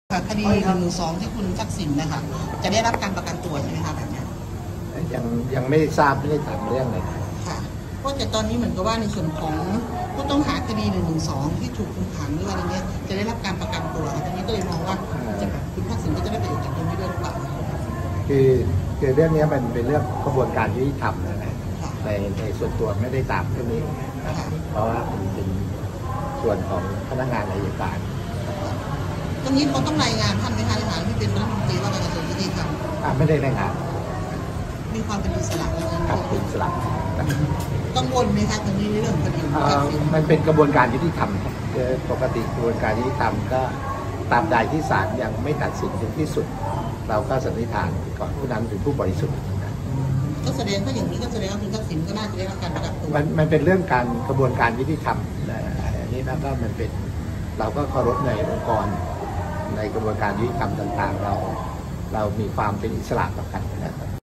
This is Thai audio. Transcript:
คดี112ที่คุณทักษิณนะคะจะได้รับการประกันตัวใช่ไหมคะแบบนี้ยังไม่ทราบไม่ได้ถามเรื่องเลยค่ะเพราะแต่ตอนนี้เหมือนกับว่าในส่วนของผู้ต้องหาคดี112ที่ถูกคุมขังหรืออะไรเงี้ยจะได้รับการประกันตัวตรงนี้ก็เลยมองว่าจะแบบคุณทักษิณก็จะได้ประโยชน์จากตรงนี้ด้วยหรือเปล่าคือเรื่องนี้มันเป็นเรื่องกระบวนการยุติธรรมนะในส่วนตัวไม่ได้ตามเรื่องนี้เพราะว่ามันเป็นส่วนของพนักงานอัยการตรงนี้เขาต้องรายงานท่านไหมคะในฐานะที่เป็นรัฐมนตรีว่าการกระทรวงยุติธรรมไม่ได้รายงานมีความเป็นอิสระครับเป็นอิสระกังวลไหมคะตรงนี้ในเรื่องคดีมันเป็นกระบวนการยุติธรรมปกติกระบวนการยุติธรรมก็ตามใดที่ศาลยังไม่ตัดสินถึงที่สุดเราก็สันนิษฐานก่อนผู้นั้นเป็นผู้บริสุทธิ์ก็แสดงว่าอย่างนี้ก็แสดงว่าคุณทักษิณก็น่าจะได้รับการประกันตัวมันเป็นเรื่องการกระบวนการยุติธรรมอันนี้แล้วก็มันเป็นเราก็เคารพในองค์กรในกระบวนการยุติธรรมต่างๆเรามีความเป็นอิสระต่อกันนะครับ